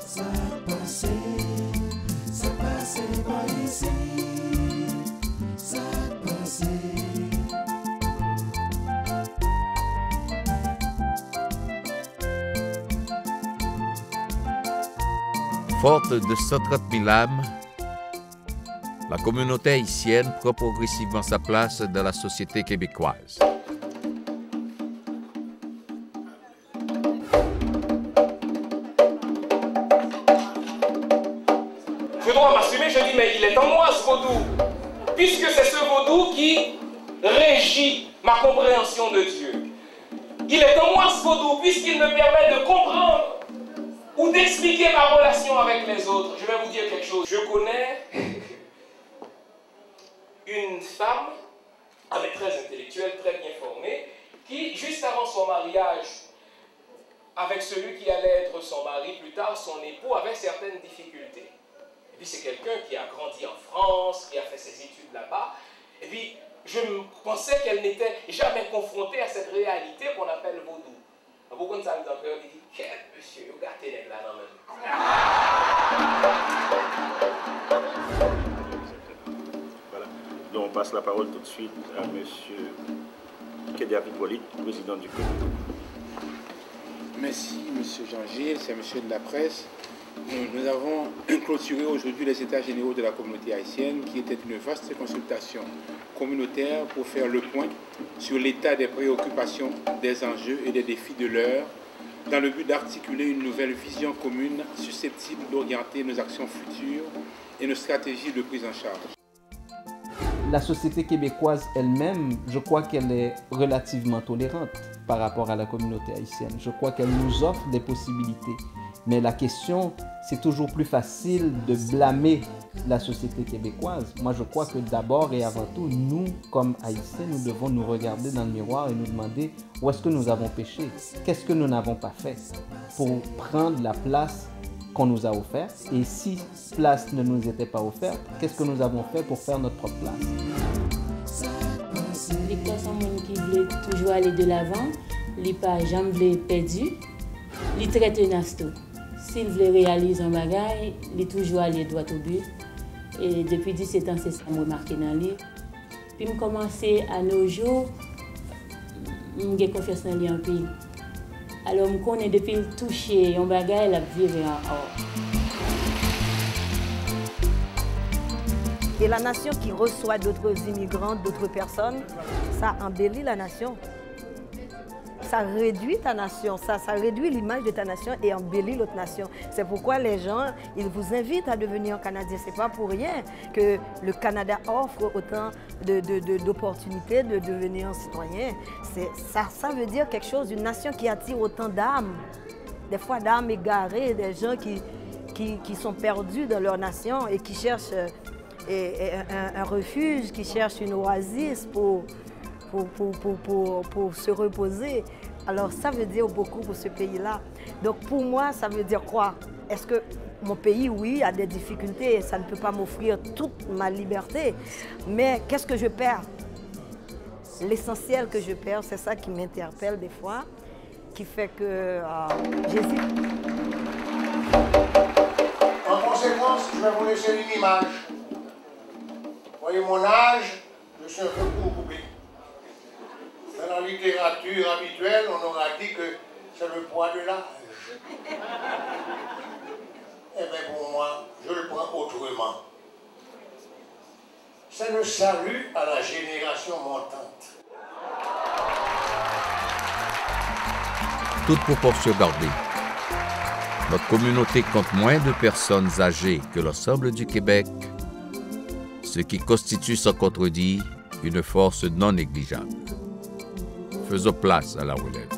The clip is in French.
Ça passait par ici, ça passait. Forte de 130 000 âmes, la communauté haïtienne prend progressivement sa place dans la société québécoise. Je dois m'assumer, je dis, mais il est en moi ce vaudou, puisque c'est ce vaudou qui régit ma compréhension de Dieu. Il est en moi ce vaudou, puisqu'il me permet de comprendre ou d'expliquer ma relation avec les autres. Je vais vous dire quelque chose. Je connais une femme, très intellectuelle, très bien formée, qui, juste avant son mariage avec celui qui allait être son mari plus tard, son époux, avait certaines difficultés. Et puis c'est quelqu'un qui a grandi en France, qui a fait ses études là-bas. Et puis je pensais qu'elle n'était jamais confrontée à cette réalité qu'on appelle vaudou. Beaucoup de ça nous ont dit, quel monsieur, regardez les là dans Voilà. Donc on passe la parole tout de suite à monsieur Kédia Hippolyte, président du comité. Merci, monsieur Jean-Gilles, c'est monsieur de la presse. Nous avons clôturé aujourd'hui les états généraux de la communauté haïtienne, qui était une vaste consultation communautaire pour faire le point sur l'état des préoccupations, des enjeux et des défis de l'heure, dans le but d'articuler une nouvelle vision commune susceptible d'orienter nos actions futures et nos stratégies de prise en charge. La société québécoise elle-même, je crois qu'elle est relativement tolérante par rapport à la communauté haïtienne. Je crois qu'elle nous offre des possibilités. Mais la question, c'est toujours plus facile de blâmer la société québécoise. Moi, je crois que d'abord et avant tout, nous, comme Haïtiens, nous devons nous regarder dans le miroir et nous demander où est-ce que nous avons péché, qu'est-ce que nous n'avons pas fait pour prendre la place qu'on nous a offerte. Et si place ne nous était pas offerte, qu'est-ce que nous avons fait pour faire notre propre place? Les personnes qui veulent toujours aller de l'avant, les pas jamais perdu, les très tenaces tout. S'ils veulent réaliser un bagage, ils toujours aller droit au but. Et depuis 17 ans, c'est ça que je remarqué dans le livre. Puis je commencé à nos jours, j'ai confiance dans lui en pile. Alors je connais depuis le toucher un bagage, la vivre en or. Et la nation qui reçoit d'autres immigrants, d'autres personnes, ça embellit la nation. Ça réduit ta nation, ça réduit l'image de ta nation et embellit l'autre nation. C'est pourquoi les gens, ils vous invitent à devenir Canadien. Ce n'est pas pour rien que le Canada offre autant d'opportunités de devenir citoyen. Ça veut dire quelque chose, une nation qui attire autant d'âmes. Des fois d'âmes égarées, des gens qui sont perdus dans leur nation et qui cherchent un refuge, qui cherchent une oasis pour se reposer. Alors ça veut dire beaucoup pour ce pays-là. Donc pour moi, ça veut dire quoi? Est-ce que mon pays, oui, a des difficultés, ça ne peut pas m'offrir toute ma liberté, mais qu'est-ce que je perds? L'essentiel que je perds, c'est ça qui m'interpelle des fois, qui fait que j'hésite. En conséquence, je vais vous laisser une image. Voyez mon âge, je suis un peu courbé. Dans la littérature habituelle, on aura dit que c'est le poids de l'âge. Eh bien pour moi, je le prends autrement. C'est le salut à la génération montante. Toute proportion gardée, notre communauté compte moins de personnes âgées que l'ensemble du Québec, ce qui constitue sans contredit une force non négligeable. Faisons place à la relève.